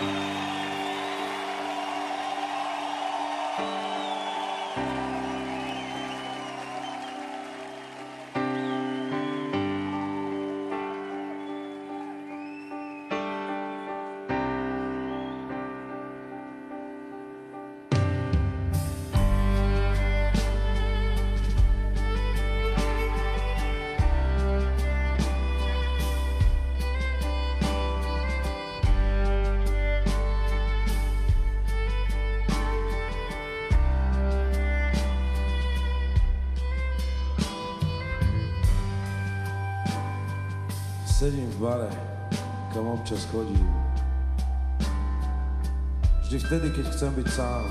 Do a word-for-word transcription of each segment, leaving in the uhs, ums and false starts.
Sedím v bare, kam občas chodím. Vždy vtedy, keď chcem byť sám.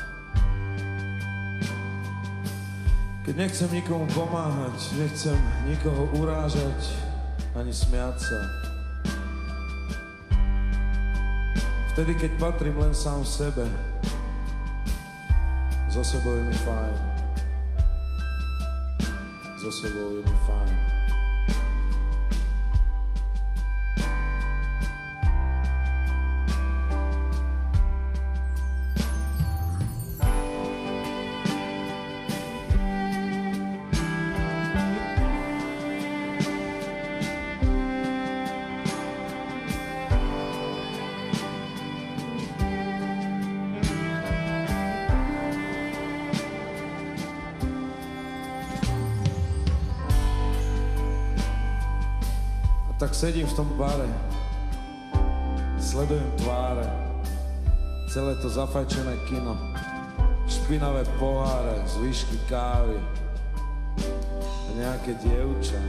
Keď nechcem nikomu pomáhať, nechcem nikoho urážať, ani smiať sa. Vtedy, keď patrím len sám sebe, so sebou je mi fajn. So sebou je mi fajn. Tak sedím v tom bare, sledujem tváre, celé to zafajčené kino, špinavé poháre, zvyšky kávy a nejaké dievča.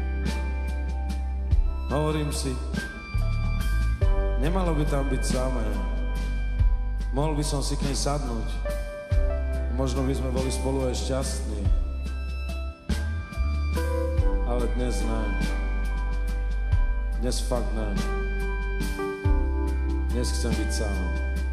Hovorím si, nemalo by tam byť samé, mohol by som si k nej sadnúť, možno by sme boli spolu aj šťastní, ale dnes ne. Dnes fakt ne. Dnes chcem byť sám.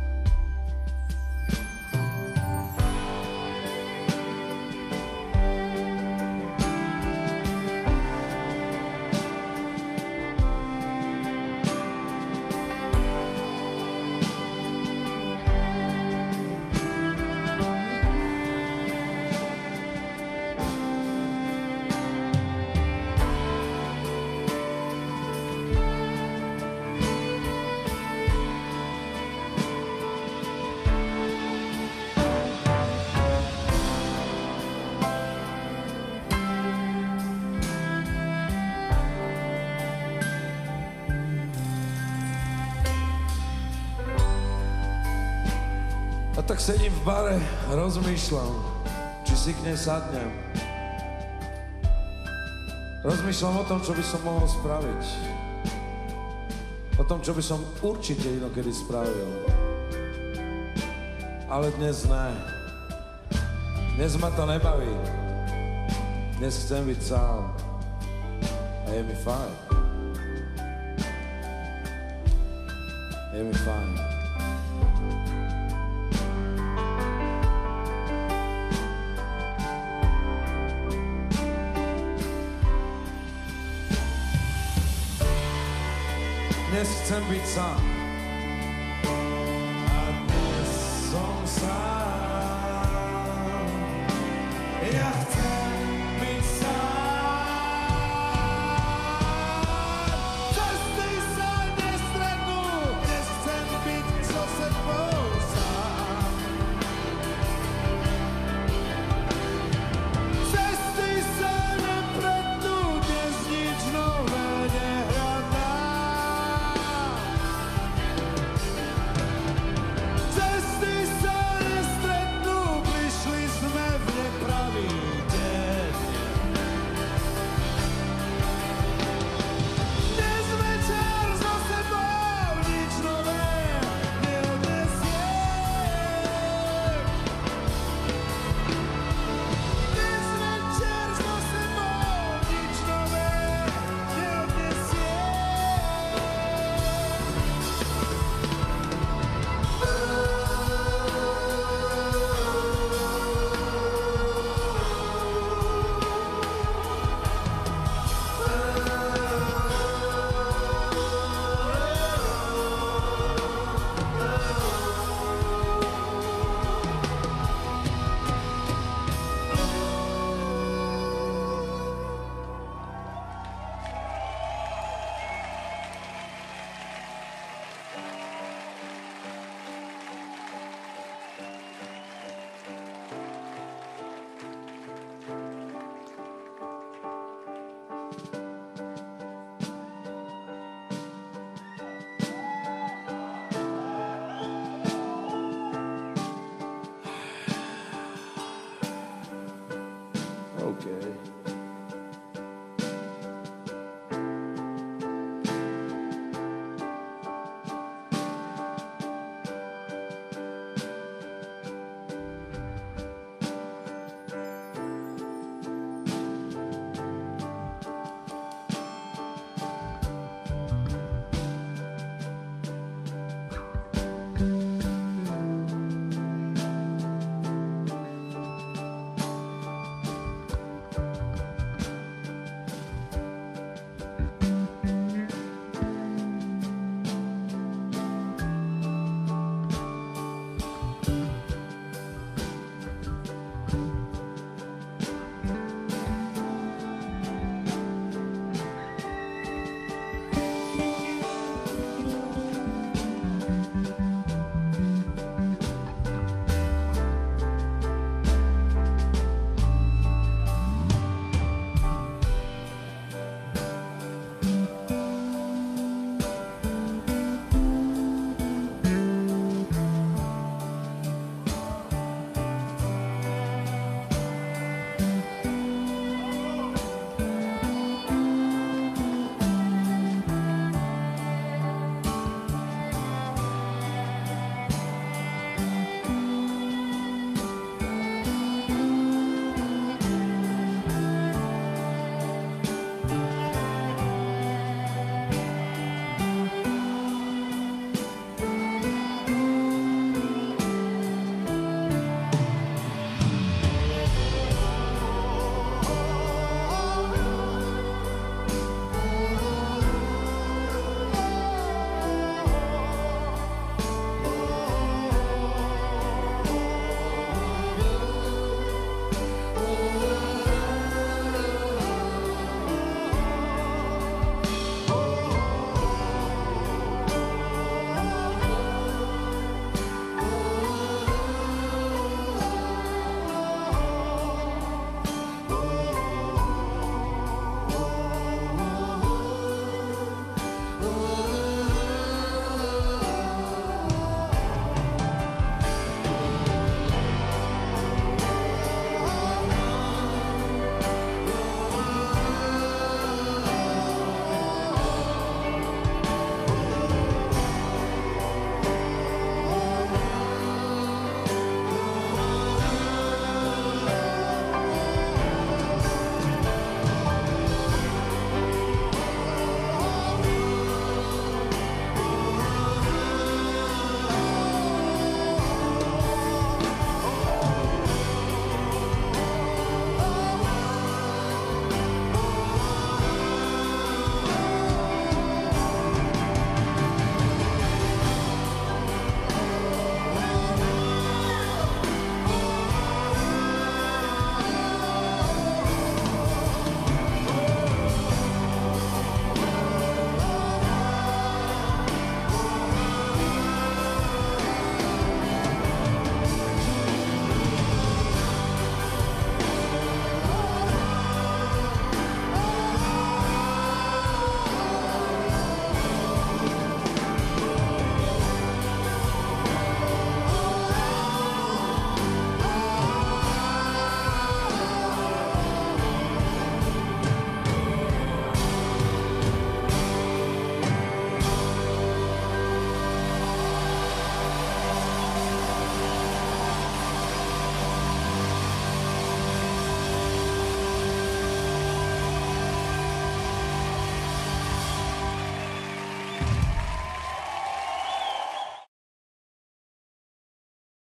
A tak sedím v bare, rozmýšľam, či si k nej sadnem. Rozmýšľam o tom, čo by som mohol spraviť. O tom, čo by som určite inokedy spravil. Ale dnes ne. Dnes ma to nebaví. Dnes chcem byť sám. A je mi fajn. Je mi fajn. Dnes chcem byť sám. A dnes som sám.